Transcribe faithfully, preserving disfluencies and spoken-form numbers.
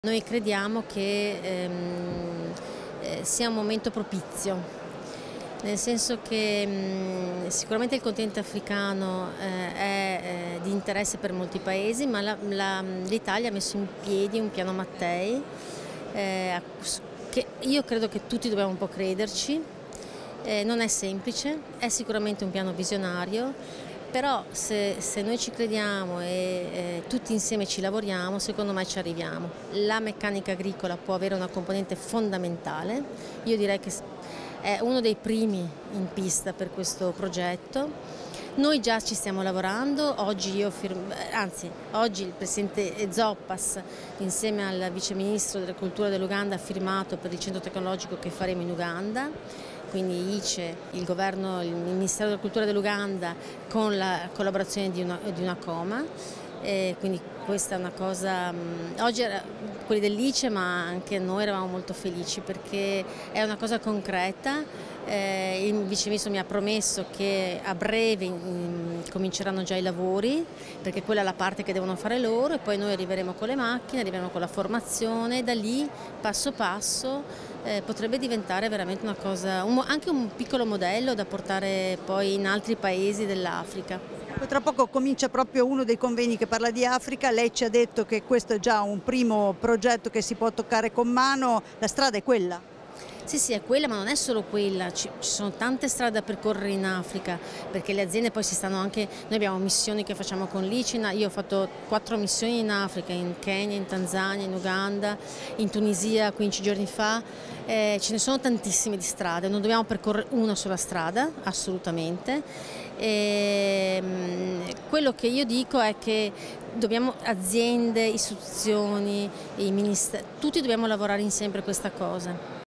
Noi crediamo che ehm, eh, sia un momento propizio, nel senso che mh, sicuramente il continente africano eh, è eh, di interesse per molti paesi, ma l'Italia ha messo in piedi un piano Mattei eh, che io credo che tutti dobbiamo un po' crederci. Eh, non è semplice, è sicuramente un piano visionario, però se, se noi ci crediamo e eh, tutti insieme ci lavoriamo, secondo me ci arriviamo. La meccanica agricola può avere una componente fondamentale, io direi che è uno dei primi in pista per questo progetto. Noi già ci stiamo lavorando, oggi, io anzi, oggi il Presidente Zoppas insieme al Vice Ministro della Cultura dell'Uganda ha firmato per il centro tecnologico che faremo in Uganda, quindi I C E, il governo, il Ministero della Cultura dell'Uganda con la collaborazione di una, di una Coma. E quindi questa è una cosa, oggi era, quelli dell'I C E ma anche noi eravamo molto felici perché è una cosa concreta. Eh, il Vice Ministro mi ha promesso che a breve in, cominceranno già i lavori, perché quella è la parte che devono fare loro, e poi noi arriveremo con le macchine, arriveremo con la formazione, e da lì passo passo eh, potrebbe diventare veramente una cosa, un, anche un piccolo modello da portare poi in altri paesi dell'Africa. Tra poco comincia proprio uno dei convegni che parla di Africa, lei ci ha detto che questo è già un primo progetto che si può toccare con mano, la strada è quella? Sì, sì, è quella, ma non è solo quella, ci, ci sono tante strade da percorrere in Africa, perché le aziende poi si stanno anche, noi abbiamo missioni che facciamo con l'I C I N, io ho fatto quattro missioni in Africa, in Kenya, in Tanzania, in Uganda, in Tunisia quindici giorni fa, eh, ce ne sono tantissime di strade, non dobbiamo percorrere una sola strada, assolutamente. E, quello che io dico è che dobbiamo, aziende, istituzioni, i ministeri, tutti dobbiamo lavorare insieme per questa cosa.